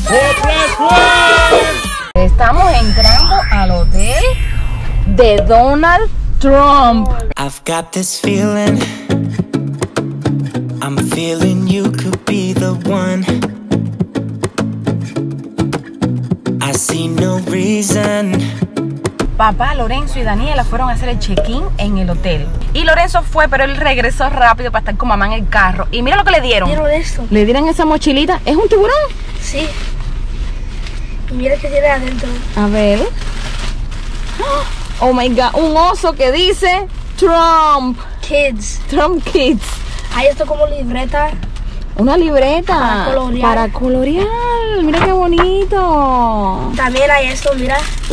Estamos entrando al hotel de Donald Trump. I've got this feeling, I'm feeling you could be the one. I see no reason. Papá, Lorenzo y Daniela fueron a hacer el check-in en el hotel. Y Lorenzo fue, pero él regresó rápido para estar con mamá en el carro. Y mira lo que le dieron. ¿Dieron esto? Le dieron esa mochilita. ¿Es un tiburón? Sí. Y mira que tiene adentro. A ver. Oh my God, un oso que dice Trump. Kids. Trump Kids. Hay esto como libreta. Una libreta. Para colorear. Para colorear. Mira qué bonito. También hay esto, mira.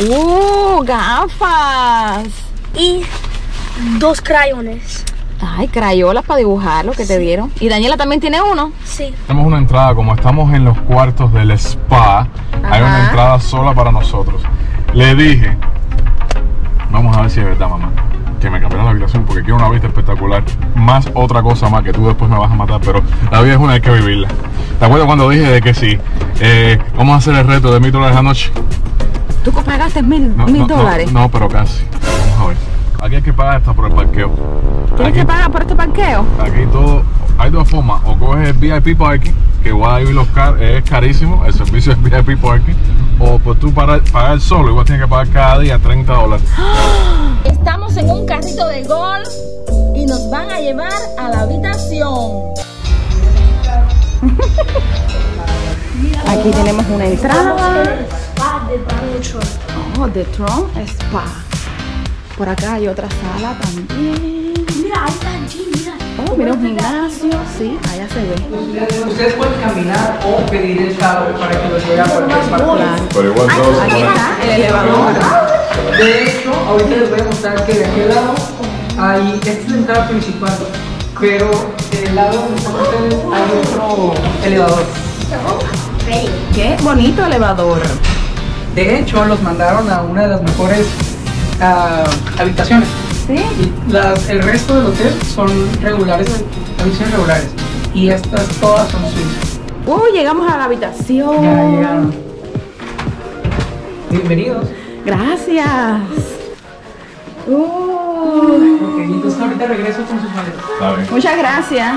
Gafas. Y 2 crayones. Ay, crayolas para dibujar lo que te dieron. ¿Y Daniela también tiene uno? Sí. Tenemos una entrada, como estamos en los cuartos del spa, hay una entrada sola para nosotros. Le dije, vamos a ver si es verdad, mamá, que me cambiaron la habitación porque quiero una vista espectacular. Más otra cosa más que tú después me vas a matar, pero la vida es una, hay que vivirla. ¿Te acuerdas cuando dije de que sí? Vamos a hacer el reto de $1000 la noche. ¿Tú pagaste $1000 dólares? No, pero casi. Vamos a ver. Aquí hay que pagar hasta por el parqueo. ¿Tienes que pagar por este parqueo? Aquí todo, hay dos formas. O coges el VIP parking, que igual ahí es carísimo, el servicio es VIP parking. O pues tú pagar solo, igual tienes que pagar cada día $30. Estamos en un carrito de golf y nos van a llevar a la habitación. Aquí tenemos una entrada. Oh, de Trump Spa. Por acá hay otra sala también. Mira, ahí está el gym, mira. Oh, mira un gimnasio. Sí, allá se ve. Ustedes pueden caminar o pedir el carro para que los lleve a cualquier parte. Pero igual todo Aquí está el elevador. De hecho, ahorita les voy a mostrar que de aquel lado hay, esta es la entrada principal, pero del lado donde están ustedes hay otro elevador. Qué bonito elevador. De hecho, los mandaron a una de las mejores habitaciones. Sí. Y el resto del hotel son regulares, habitaciones regulares. Y estas todas son suites. Llegamos a la habitación. Ya llegaron. Bienvenidos. Gracias. Ok, entonces ahorita regreso con sus maletas. Está bien. Muchas gracias.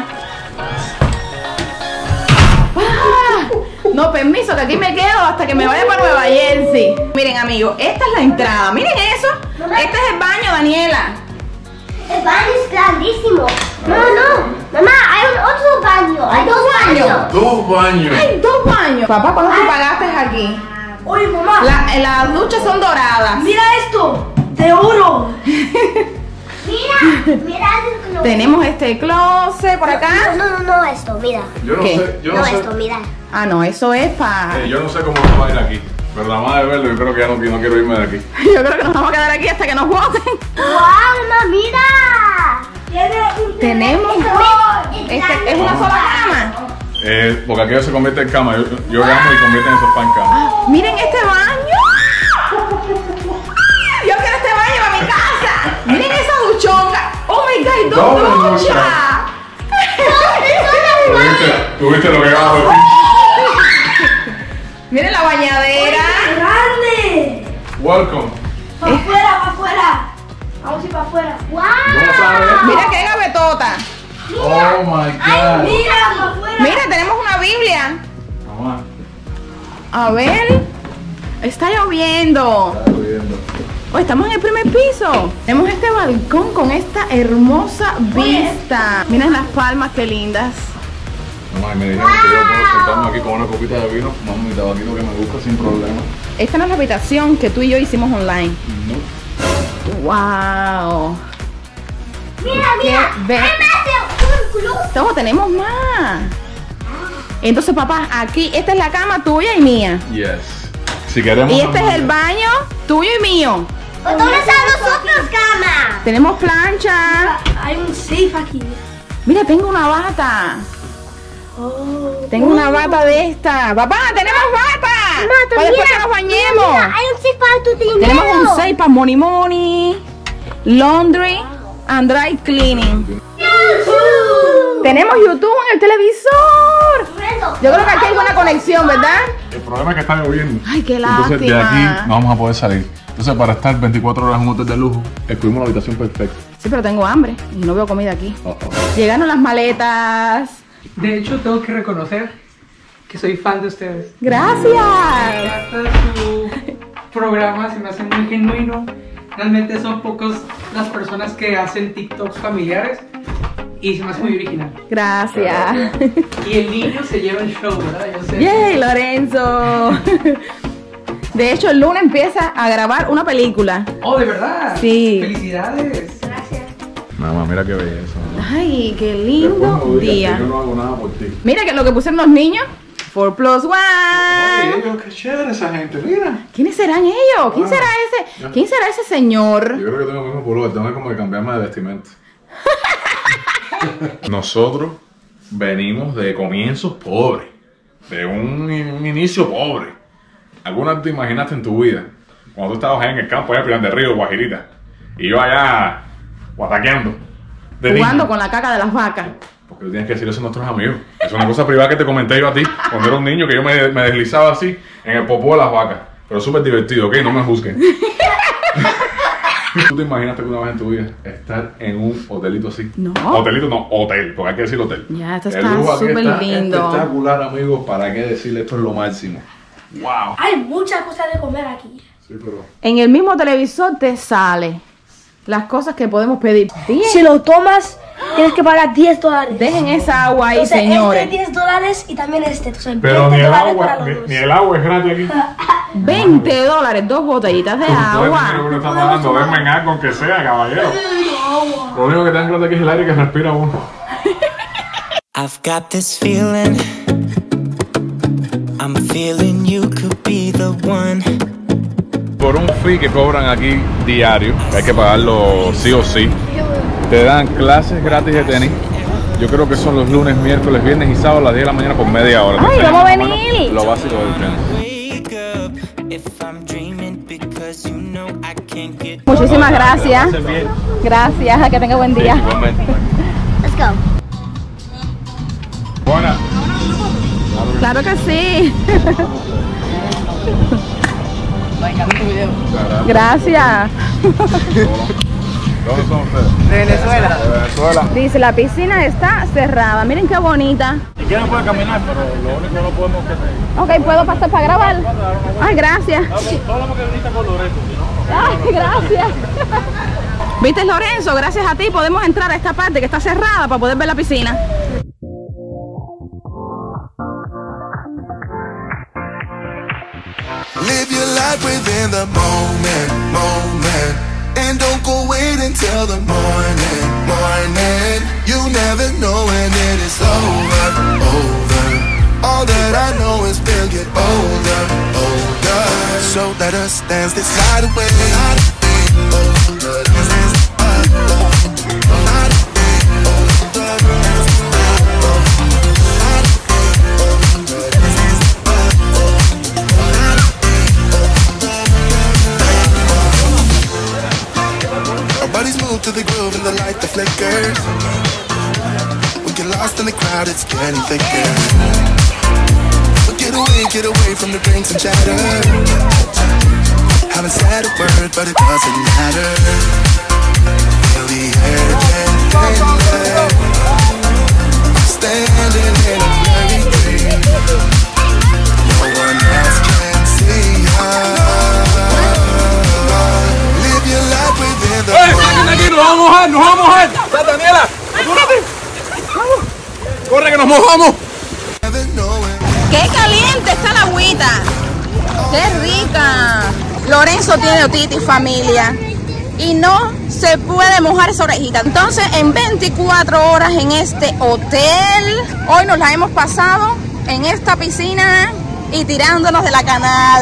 No, permiso, que aquí me quedo hasta que me vaya para Nueva Jersey. Miren, amigos, esta es la entrada. Miren eso. Este es el baño, Daniela. El baño es grandísimo. No. Mamá, hay otro baño. Hay 2 baños. 2 baños. Hay 2 baños. Papá, ¿cuánto tú pagaste aquí? Oye, mamá. Las duchas son doradas. Mira esto. De oro. Mira. Tenemos este closet por acá. No, esto, mira. Yo no ¿Qué? sé, yo no sé. Esto, mira. Ah, no, eso es para... Yo no sé cómo se va a ir aquí. Pero nada más de verlo, yo creo que ya no quiero irme de aquí. Yo creo que nos vamos a quedar aquí hasta que nos voten. ¡Wow, mamá, mira! Tenemos... es una sola cama. Porque aquello se convierte en cama. Yo llamo y convierten el sofá en cama. Miren este baño. Yo quiero este baño para mi casa. Miren esa duchonga. Oh my God, hay 2 Doble duchas. ¿Tuviste lo que acabas de decir? Miren la bañadera. ¡Grande! Welcome. Para afuera. Vamos a ir para afuera. ¡Wow! ¿Cómo sabes? Mira qué gavetota. Oh my God. Mira, para afuera. Mira, tenemos una Biblia. Mamá, A ver. Está lloviendo. está lloviendo. Estamos en el primer piso. Tenemos este balcón con esta hermosa vista. Miren las palmas, qué lindas. Mamá, y me dijeron que yo puedo sentarme aquí con una copita de vino, fumando mi tabaquito que me gusta sin problema. Esta no es la habitación que tú y yo hicimos online. No. Wow. Mira. Qué be- ¡Hay más de un club! Todo, tenemos más. Entonces, papá, aquí, esta es la cama tuya y mía. Yes. Si queremos. Y este es el baño tuyo y mío. ¿Dónde están nosotros, cama? Tenemos plancha. Hay un safe aquí. Mira, tengo una bata. Tengo una bata de esta. Papá, tenemos bata. Para después que nos bañemos. Mira, hay un safe para tu dinero. Tenemos un safe para money, laundry and dry cleaning. Tenemos YouTube en el televisor. Yo creo que aquí hay buena conexión, ¿verdad? El problema es que está lloviendo. Ay, qué Entonces de lástima. aquí no vamos a poder salir. Entonces para estar 24 horas en un hotel de lujo, escogimos la habitación perfecta. Sí, pero tengo hambre y no veo comida aquí. Oh, oh. Llegaron las maletas. De hecho, tengo que reconocer que soy fan de ustedes. Gracias. Me encanta su programa, se me hace muy genuino. Realmente son pocos las personas que hacen TikToks familiares y se me hace muy original. Gracias. Y el niño se lleva el show, ¿verdad? Yo sé. ¡Yay, Lorenzo! De hecho, el lunes empieza a grabar una película. Oh, ¿de verdad? Sí. Felicidades. Gracias. Mamá, mira qué belleza. Ay, qué Después lindo no digas que día. yo no hago nada por ti. Mira que lo que pusieron los niños. 4+1. Oye, ellos, qué chévere esa gente, mira. ¿Quiénes serán ellos? ¿Quién será ese? ¿Quién será ese señor? Yo creo que tengo el mismo pullover, tengo como que cambiarme de vestimenta. Nosotros venimos de comienzos pobres, de un inicio pobre. ¿Alguna vez te imaginaste en tu vida, cuando tú estabas ahí en el campo, allá en Pilar del Río, Guajirita, y yo allá guataqueando, de Jugando niño? con la caca de las vacas. Porque tú tienes que decir eso a nuestros amigos. Es una cosa privada que te comenté yo a ti cuando era un niño, que yo me deslizaba así en el popó de las vacas. Pero súper divertido, ¿ok? No me juzguen. ¿Tú te imaginaste que una vez en tu vida estar en un hotelito así? No. Hotelito no, hotel, porque hay que decir hotel. Ya, esto El está lujo aquí súper está lindo. espectacular, amigos. ¿Para qué decirle? Esto es lo máximo. ¡Wow! Hay muchas cosas de comer aquí. Sí, pero... En el mismo televisor te sale las cosas que podemos pedir. Si lo tomas, tienes que pagar $10. Dejen esa agua ahí, Entonces, señores. este $10 y también este. Entonces, Pero $20 ni el para agua, los dos. ni el agua es gratis aquí. $20, 2 botellitas de agua. Lo que está pagando, denme en algo aunque sea, caballero. Lo único que te dan gratis aquí es el aire que respira uno. I've got this feeling. I'm feeling you could be the one. Por un fee que cobran aquí diario, que hay que pagarlo sí o sí, te dan clases gratis de tenis. Yo creo que son los lunes, miércoles, viernes y sábado a las 10 de la mañana por media hora. ¡Ay, Te enseñan vamos a más o menos venir! Lo básico del tenis. Wake up if I'm dreaming because you know I can't get. Muchísimas gracias. Gracias, que tenga buen día. Let's go. Buena. Claro que sí. Gracias. ¿Dónde son ustedes? De Venezuela. De Venezuela. Dice, la piscina está cerrada. Miren qué bonita. Si quieren pueden caminar, pero lo único que no podemos que Ok, ¿puedo pasar para grabar? Ay, gracias. solo que veniste con Lorenzo, si no. Ay, gracias. ¿Viste, Lorenzo? Gracias a ti podemos entrar a esta parte que está cerrada para poder ver la piscina. Live your life within the moment, moment. And don't go wait until the morning, morning. You never know when it is over, over. All that I know is we'll get older, older. So let us dance this night away. To the groove and the light that flickers. We get lost in the crowd, it's getting thicker. So get away from the drinks and chatter. Haven't said a word, but it doesn't matter. Feel the urgent in I'm standing in a blurry dream. No one else can see us. Live your life within the Aquí, nos vamos a mojar, nos vamos a mojar. Daniela, apúrate. Corre que nos mojamos. ¡Qué caliente está la agüita! ¡Qué rica! Lorenzo tiene otitis, familia. Y no se puede mojar esa orejita. Entonces, en 24 horas en este hotel, hoy nos la hemos pasado en esta piscina y tirándonos de la canal.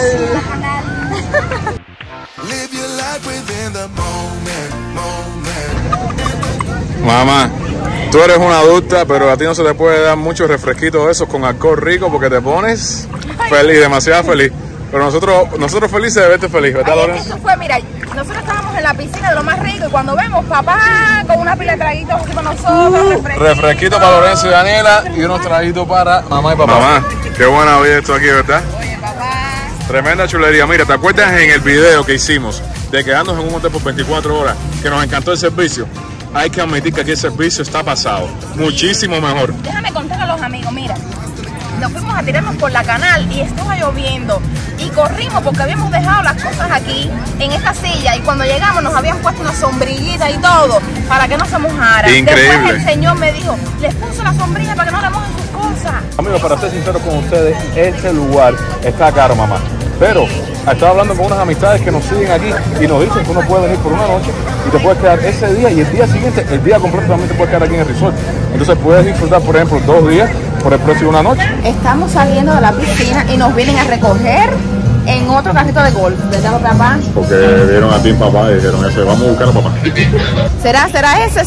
Live your life within the moment, moment. Mamá, tú eres una adulta, pero a ti no se te puede dar muchos refresquitos de esos con alcohol rico porque te pones feliz, demasiado feliz. Pero nosotros felices de verte feliz, ¿verdad, Ay, es que Lorenzo? esto fue, mira, nosotros estábamos en la piscina de lo más rico y cuando vemos papá con una pila de traguitos con nosotros, Refresquito para Lorenzo y Daniela y unos traguitos para mamá y papá. Mamá, qué buena vida esto aquí, ¿verdad? Oye, papá. Tremenda chulería. Mira, ¿te acuerdas en el video que hicimos de quedarnos en un hotel por 24 horas que nos encantó el servicio? Hay que admitir que aquí el servicio está pasado. Muchísimo mejor. Déjame contar a los amigos, mira. Nos fuimos a tirarnos por la canal y estaba lloviendo. Y corrimos porque habíamos dejado las cosas aquí, en esta silla. Y cuando llegamos nos habían puesto una sombrillita y todo para que no se mojara. Increíble. Después el señor me dijo, les puso la sombrilla para que no le mojen sus cosas. Amigos, para ser sincero con ustedes, este lugar está caro, mamá. Pero estaba hablando con unas amistades que nos siguen aquí y nos dicen que uno puede venir por una noche y te puedes quedar ese día y el día siguiente, el día completo también te puedes quedar aquí en el resort. Entonces puedes disfrutar, por ejemplo, 2 días por el precio de una noche. Estamos saliendo de la piscina y nos vienen a recoger en otro carrito de golf, ¿verdad, papá? Porque vieron a ti, papá, y dijeron eso, vamos a buscar a papá. ¿Será ese?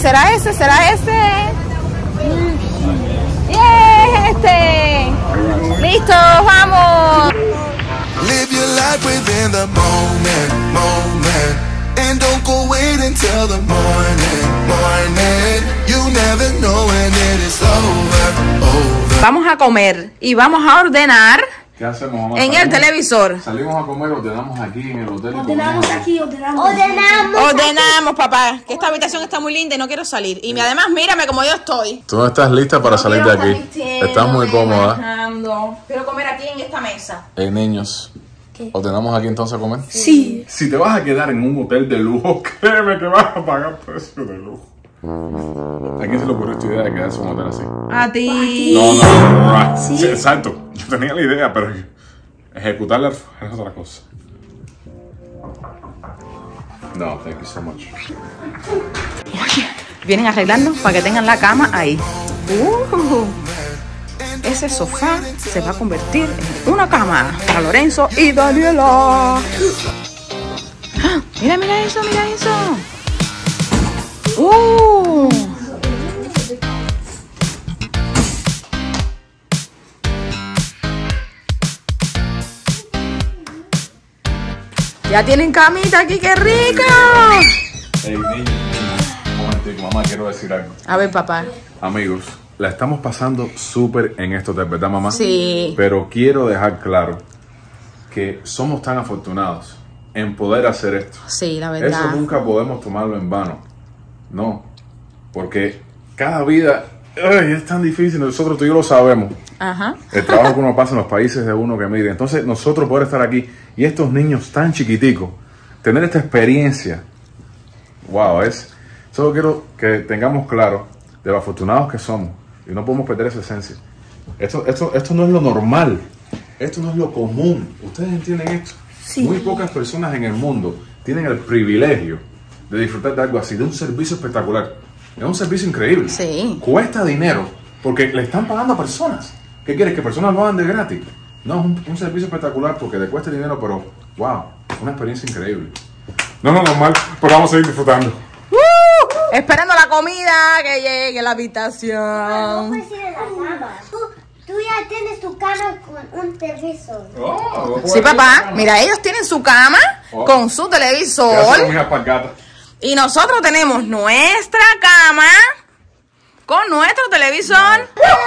¡Y ¡listo, vamos! Live your life within the moment. And don't go wait until the morning. You never know when it is over. Vamos a comer y vamos a ordenar ¿Qué hacemos, mamá? en el televisor. Salimos a comer, ordenamos aquí en el hotel. Ordenamos aquí, ordenamos. Ordenamos, papá, que esta habitación está muy linda y no quiero salir. Y además, mírame como yo estoy. Tú no estás lista para salir de aquí. Estás muy cómoda. Quiero comer aquí en esta mesa. Hey, niños, ¿ordenamos aquí entonces a comer? Sí. Si te vas a quedar en un hotel de lujo, créeme que vas a pagar precio de lujo. ¿A quién se le ocurrió esta idea de quedarse en un hotel así? A ti. No. Sí, exacto. Yo tenía la idea, pero ejecutarla es otra cosa. No, thank you so much. Vienen a arreglarnos para que tengan la cama ahí. Ese sofá se va a convertir en una cama para Lorenzo y Daniela. ¡Ah! Mira eso. Ya tienen camita aquí, qué rico. Hey, niños, un momentico, mamá, quiero decir algo. A ver, papá. Amigos, la estamos pasando súper en esto, ¿verdad, mamá? Sí. Pero quiero dejar claro que somos tan afortunados en poder hacer esto. Sí, la verdad. Eso nunca podemos tomarlo en vano. No, porque cada vida es tan difícil. Nosotros tú y yo lo sabemos. Ajá. El trabajo que uno pasa en los países de uno que mire. Entonces nosotros poder estar aquí y estos niños tan chiquiticos, tener esta experiencia, wow, solo quiero que tengamos claro de lo afortunados que somos y no podemos perder esa esencia. Esto no es lo normal, esto no es lo común. ¿Ustedes entienden esto? Sí. Muy pocas personas en el mundo tienen el privilegio de disfrutar de algo así, de un servicio espectacular. Es un servicio increíble. Sí. Cuesta dinero porque le están pagando a personas. ¿Qué quieres? ¿Que personas lo hagan de gratis? No, es un servicio espectacular porque le cuesta dinero, pero wow, una experiencia increíble. No es lo normal, pero vamos a seguir disfrutando. Esperando la comida que llegue a la habitación. No puedes ir a la cama. Tú ya tienes tu cama con un televisor. Sí, papá. Mira, ellos tienen su cama con su televisor. Y nosotros tenemos nuestra cama con nuestro televisor.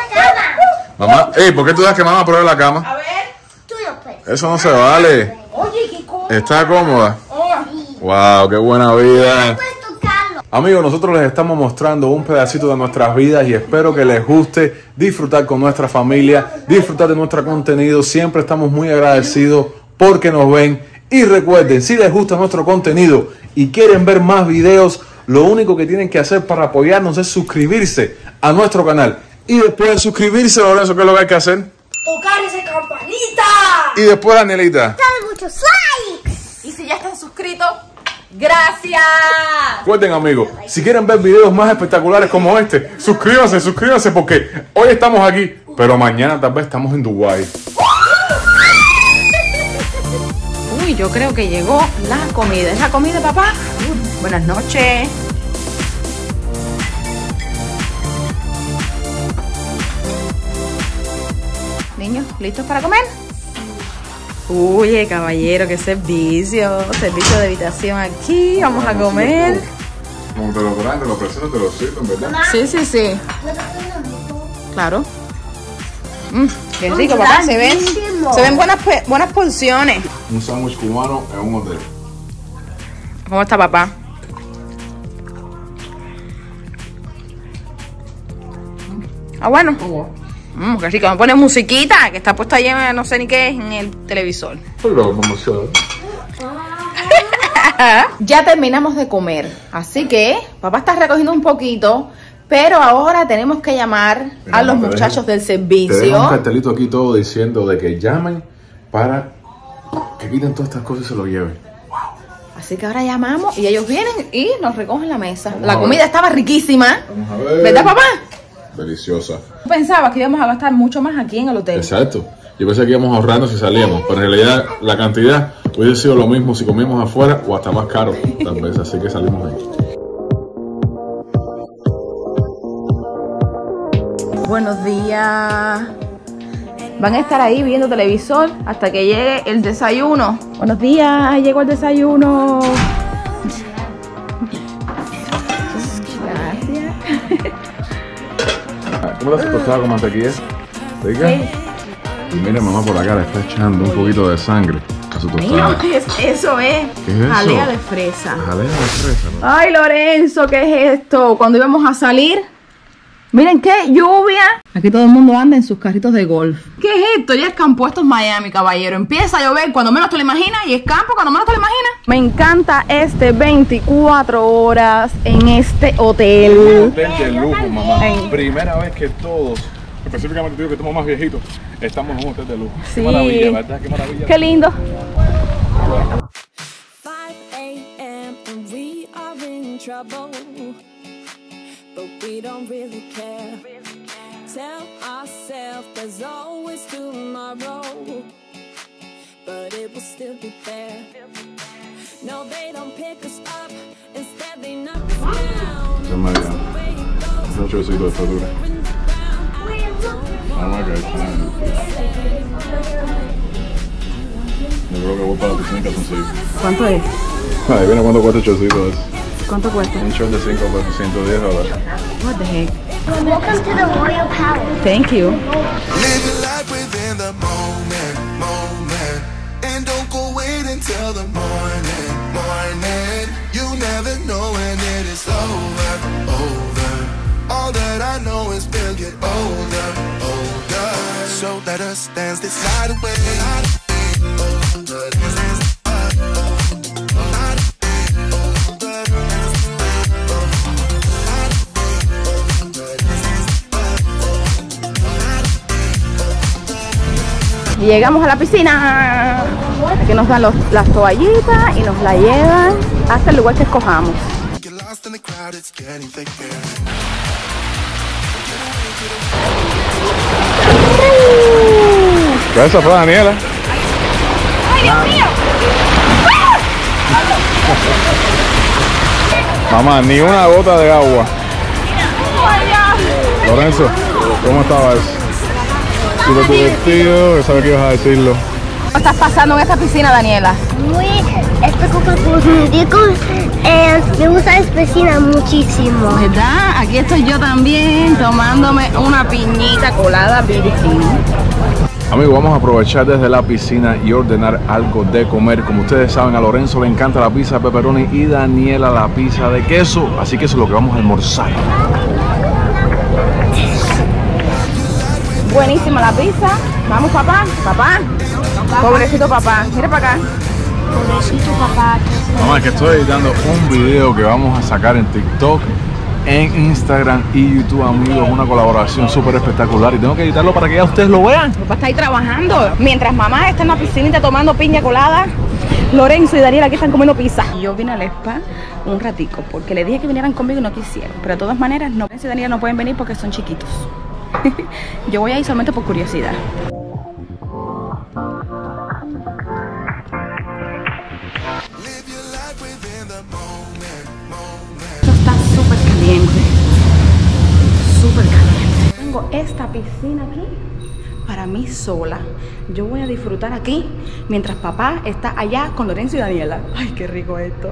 Mamá, ¿por qué tú das que mamá pruebe la cama? A ver. Tú no puedes. Eso no se vale. Oye, qué cosa. ¿Está cómoda? Oh. Wow, qué buena vida. Puedes tocarlo. Amigos, nosotros les estamos mostrando un pedacito de nuestras vidas y espero que les guste disfrutar con nuestra familia, disfrutar de nuestro contenido. Siempre estamos muy agradecidos porque nos ven. Y recuerden, si les gusta nuestro contenido y quieren ver más videos, lo único que tienen que hacer para apoyarnos es suscribirse a nuestro canal. Y después de suscribirse, Lorenzo, ¿qué es lo que hay que hacer? Tocar esa campanita. Y después, Danielita. Dale muchos likes. Y si ya están suscritos, gracias. Recuerden, amigos, si quieren ver videos más espectaculares como este, suscríbanse porque hoy estamos aquí, pero mañana tal vez estamos en Dubái. Uy, yo creo que llegó la comida. ¿Es la comida, papá? Buenas noches. Niños, ¿listos para comer? Oye, caballero, qué servicio. Servicio de habitación aquí. Vamos a comer. Como te lo traen, te lo presentan, te lo sirven, ¿verdad? Sí, sí, sí. Claro. Qué rico, papá. Se ven buenas porciones. Un sándwich cubano en un hotel. ¿Cómo está, papá? Ah, bueno. Qué rico. Me pone musiquita que está puesta ahí, no sé ni qué es, en el televisor. Pero vamos a ver. Ya terminamos de comer, así que papá está recogiendo un poquito, pero ahora tenemos que llamar a los muchachos del servicio. Te dejo un cartelito aquí todo diciendo de que llamen para que quiten todas estas cosas y se lo lleven. Así que ahora llamamos y ellos vienen y nos recogen la mesa. La comida estaba riquísima. Vamos a ver. ¿Verdad, papá? Deliciosa. Pensaba que íbamos a gastar mucho más aquí en el hotel. Exacto. Yo pensé que íbamos ahorrando si salíamos, pero en realidad la cantidad hubiese sido lo mismo si comíamos afuera o hasta más caro tal vez, así que salimos de ahí. Buenos días. Van a estar ahí viendo televisor hasta que llegue el desayuno. Buenos días, llegó el desayuno. Gracias. ¿Cómo te has tostado con mantequilla? ¿Rica? Sí. Y mire, mamá por acá le está echando un poquito de sangre a su tostada. Eso es. ¿Qué es eso? Jalea de fresa. Jalea de fresa, ¿no? Ay, Lorenzo, ¿qué es esto? Cuando íbamos a salir, miren qué lluvia. Aquí todo el mundo anda en sus carritos de golf. ¿Qué es esto? Ya es que han puesto en Miami, caballero. Empieza a llover cuando menos te lo imaginas y es campo cuando menos te lo imaginas. Me encanta 24 horas en este hotel. Un hotel de lujo, mamá. Primera vez que todos, específicamente digo que estamos más viejitos, estamos en un hotel de lujo. Sí. Qué maravilla, ¿verdad? Qué maravilla. Qué lindo. 5 a.m. and we are in trouble, but we don't really care. Tell ourselves there's always tomorrow, but it will still be there. No, they don't pick us up, instead they knock us down. Qué maravilla. Un chocito de fritura. Yo creo que voy para la piscina en calzoncillo. ¿Cuánto es? Ahí viene cuánto cuesta el chocito ese. ¿Cuánto cuesta? Un short de 5 por $110. What the heck? Welcome to the Royal Palace. Thank you. Live your life within the moment, and don't go wait until the morning. You never know when it is over. All that I know is we'll get older. So let us dance this night away. Y llegamos a la piscina. Aquí nos dan las toallitas y nos la llevan hasta el lugar que escojamos. ¿Qué es eso, Daniela? ¡Ay, Dios mío! Mamá, ni una gota de agua. Lorenzo, ¿cómo estaba eso? Súper divertido, yo sabía que ibas a decirlo. ¿Cómo estás pasando en esta piscina, Daniela? Muy espectacular. Me gusta esta piscina muchísimo. ¿Verdad? Aquí estoy yo también tomándome una piñita colada virgen. Amigos, vamos a aprovechar desde la piscina y ordenar algo de comer. Como ustedes saben, a Lorenzo le encanta la pizza de pepperoni y Daniela la pizza de queso. Así que eso es lo que vamos a almorzar. Buenísima la pizza. Vamos, papá. Papá. Pobrecito papá. Mira para acá. Pobrecito papá. Mamá, que estoy editando un video que vamos a sacar en TikTok, en Instagram y YouTube, amigos. Una colaboración súper espectacular y tengo que editarlo para que ya ustedes lo vean. Papá está ahí trabajando. Mientras mamá está en la piscinita tomando piña colada, Lorenzo y Daniela aquí están comiendo pizza. Yo vine al spa un ratico porque le dije que vinieran conmigo y no quisieron. Pero de todas maneras, Lorenzo y Daniela no pueden venir porque son chiquitos. Yo voy ahí solamente por curiosidad. Esto está súper caliente. Súper caliente. Tengo esta piscina aquí para mí sola. Yo voy a disfrutar aquí mientras papá está allá con Lorenzo y Daniela. Ay, qué rico esto.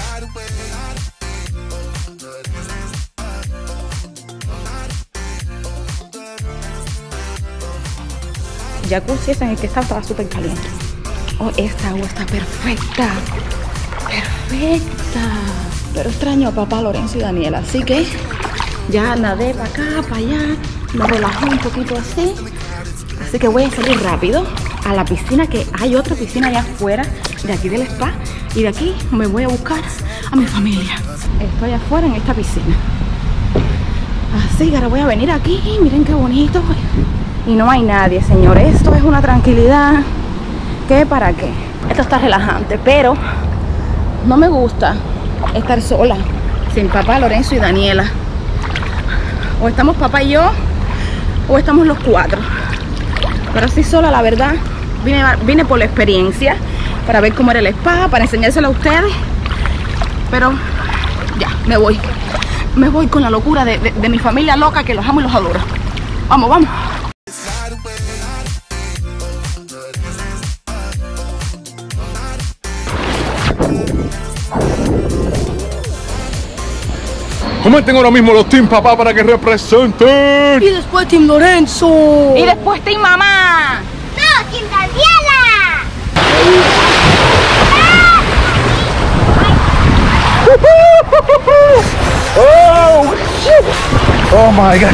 Jacuzzi ese en el que estaba súper caliente. Oh, esta agua está perfecta. Perfecta. Pero extraño a papá, Lorenzo y Daniela. Así que ya nadé para acá, para allá. Me relajé un poquito así. Así que voy a salir rápido a la piscina, que hay otra piscina allá afuera de aquí del spa. Y de aquí me voy a buscar a mi familia. Estoy afuera en esta piscina. Así que ahora voy a venir aquí. Miren qué bonito. Y no hay nadie, señores. Esto es una tranquilidad. ¿Qué para qué? Esto está relajante, pero no me gusta estar sola, sin papá, Lorenzo y Daniela. O estamos papá y yo, o estamos los cuatro. Pero así sola, la verdad, vine por la experiencia, para ver cómo era el spa, para enseñárselo a ustedes. Pero ya, me voy. Me voy con la locura de mi familia loca, que los amo y los adoro. Vamos, vamos. Comenten ahora mismo los Team Papá para que representen. Y después Team Lorenzo. Y después Team Mamá. No, Team Daniela. Oh, shit. Oh my God.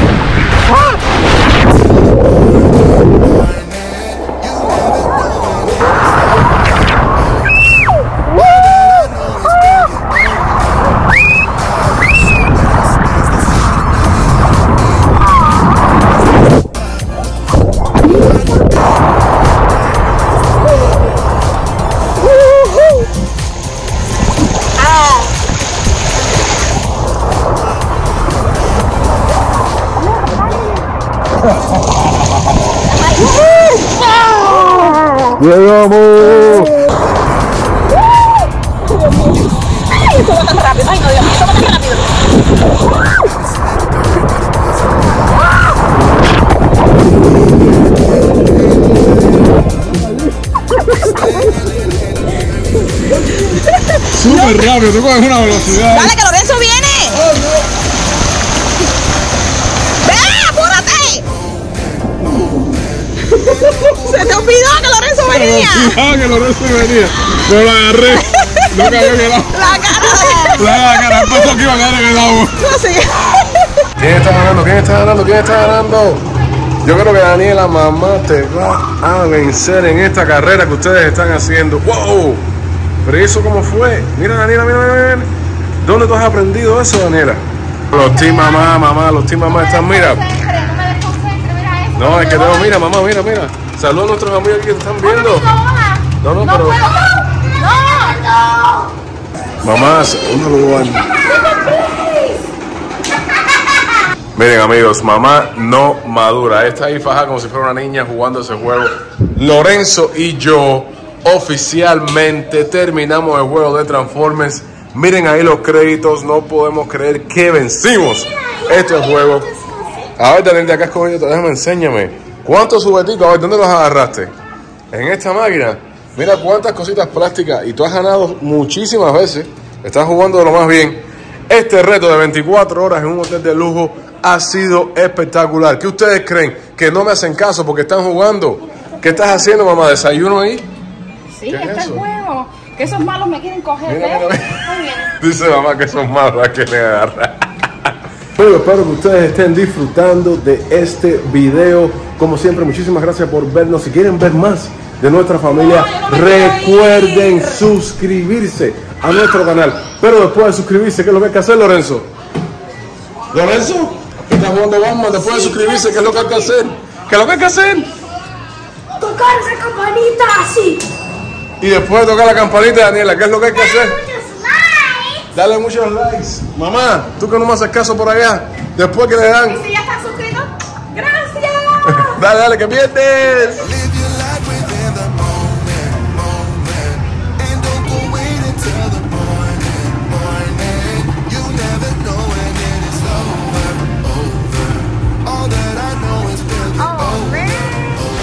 ¡Llegamos! ¡Ay, esto va tan rápido! ¡Ay, no, Dios mío, esto va tan rápido! Súper rápido, tú coges una velocidad. ¡Dale, que Lorenzo viene! ¡Ve, apúrate! ¡Se te olvidó que Lorenzo venía! Ah, que Lorenzo venía. No lo agarré. No cayó en el agua. ¡La cara! La cara, el paso que iba a caer en el agua. No, sí. ¿Quién está ganando? ¿Quién está ganando? ¿Quién está ganando? Yo creo que Daniela, mamá, te va a vencer en esta carrera que ustedes están haciendo. ¡Wow! ¿Pero eso cómo fue? Mira, Daniela, mira, mira, mira. ¿Dónde tú has aprendido eso, Daniela? Los Team Mamá, los Team Mamá están, mira. No, es que tengo, mira, mamá, mira, mira. Saludos a nuestros amigos que están viendo. No, pero... Mamá, segundo lugar. Miren, amigos, mamá no madura. Está ahí fajada como si fuera una niña jugando ese juego. Lorenzo y yo oficialmente terminamos el juego de Transformers. Miren ahí los créditos. No podemos creer que vencimos este juego. A ver, Daniel, de acá has cogido, déjame, enséñame. ¿Cuántos juguetitos? A ver, ¿dónde los agarraste? En esta máquina. Mira cuántas cositas plásticas. Y tú has ganado muchísimas veces. Estás jugando de lo más bien. Este reto de 24 horas en un hotel de lujo ha sido espectacular. ¿Qué ustedes creen? Que no me hacen caso porque están jugando. ¿Qué estás haciendo, mamá? ¿Desayuno ahí? Sí, está el juego. Que esos malos me quieren coger, Mira, ¿ves? mira. Dice mamá que esos malos la quieren agarrar. Bueno, espero que ustedes estén disfrutando de este video. Como siempre, muchísimas gracias por vernos. Si quieren ver más de nuestra familia, recuerden suscribirse a nuestro canal. Pero después de suscribirse, ¿qué es lo que hay que hacer, Lorenzo? ¿Lorenzo? ¿Estás jugando Batman? Después de suscribirse, ¿qué es lo que hay que hacer? ¿Qué es lo que hay que hacer? Tocar esa campanita así. Y después de tocar la campanita, Daniela, ¿qué es lo que hay que hacer? Dale muchos likes. Mamá, tú que no me haces caso por allá. Después que le dan. ¿Y si ya estás suscrito? ¡Gracias! Dale, dale, que pierdes. Live your life within the moment. And don't go wait until the morning. You never know when it is over. All that I know is we'll be over.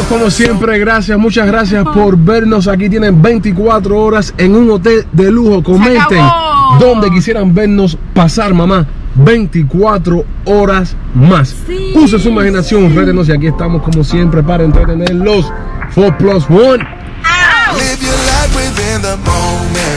Amigos, como siempre, gracias, muchas gracias por vernos. Aquí tienen 24 horas en un hotel de lujo. Comenten donde quisieran vernos pasar, mamá. 24 horas más. Sí, Use su imaginación, rétenos y aquí estamos como siempre para entretenerlos. 4+1. Live your life within the moment.